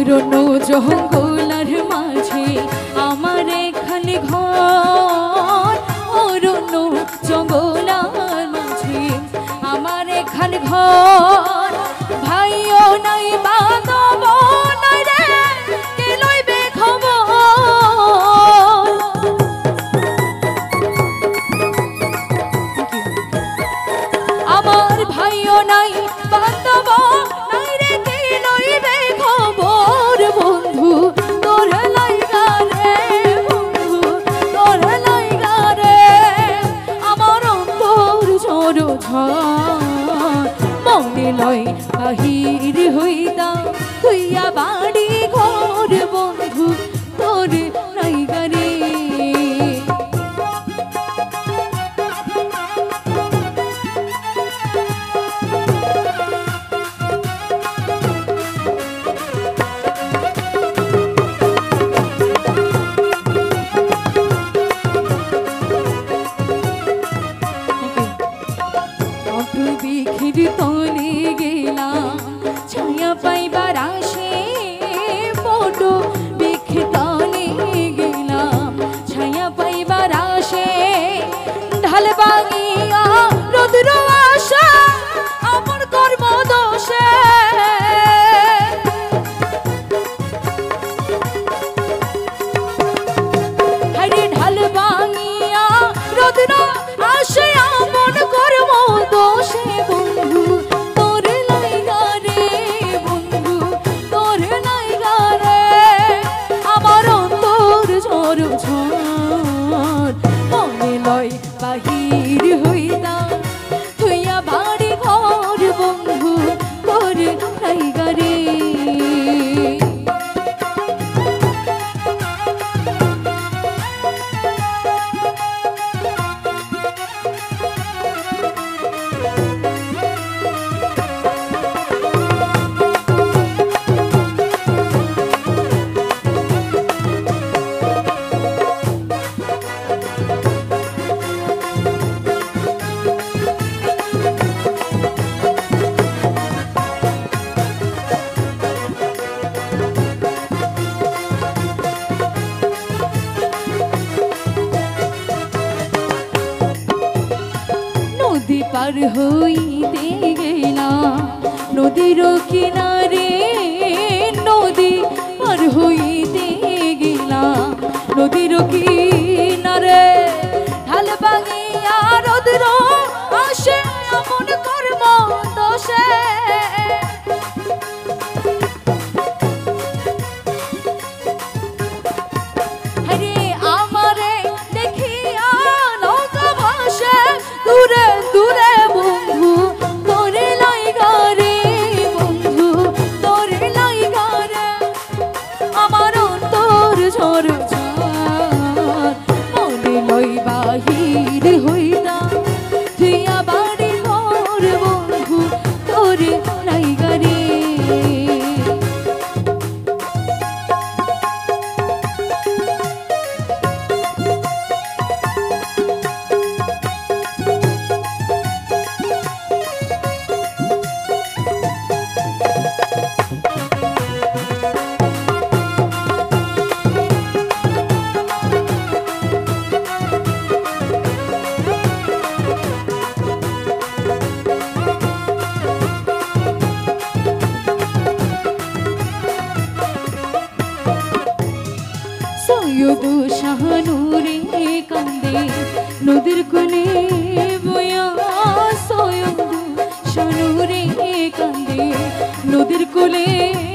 অরণ্য জঙ্গলার মাঝে আমার এখানে ঘর, অরণ্য জঙ্গলার মাঝে আমার এখানে ঘর। ভাইও নাই বাঁধব নাই রে, কে লইবে খবর। আমার ভাইও নাই বাঁধব নাই রে, কে লইবে খবর। বন্ধু তোর লাইগা রে, বন্ধু তোর লাইগা রে আমার অন্তর ঝড় ঝড়। মনে লয় বাহির হইতা তুইয়া বাড়ি ঘর, বন্ধু তোর লাইগা রে। বিখির তলে গেলাম ছায়া পাইবার আসে, ফটো বিখির তলে গেলাম ছায়া পাইবার আসে। ঢাল ভাঙিয়া রোদ্র আসা আমার কর্ম দোষে, হরে ঢাল ভাঙিয়া রোদ্র আসে আমার কর্ম দোষে। বন্ধু তোর লাইগা রে, বন্ধু তোর লাইগা রে আমার অন্তর ঝড় ঝড়। মনে লয় বাহির হইতা তুইয়া বাড়ি ঘর, বন্ধু তোর লাইগা রে। নদী পার হইতে গেলাম নদীর কিনারে, নদী পার হইতে গেলাম নদীর কিনারে। ঢাল ভাঙিয়া রোদ্র আসে এমন কর্ম দোষে, হরে আমারে দেখিয়া নৌকা ভাসে দূরে দূরে। বন্ধু তোর লাইগা রে, বন্ধু তোর লাইগা রে আমার অন্তর ঝড় ঝড়। মনে লয় বাহির হইতা তুইয়া বাড়ি ঘর, বন্ধু তোর লাইগা রে। সৈয়দু শাহানুরে কান্দে নদীর কোলে বয়া, সৈয়দু শাহানুরে কান্দে নদীর কোলে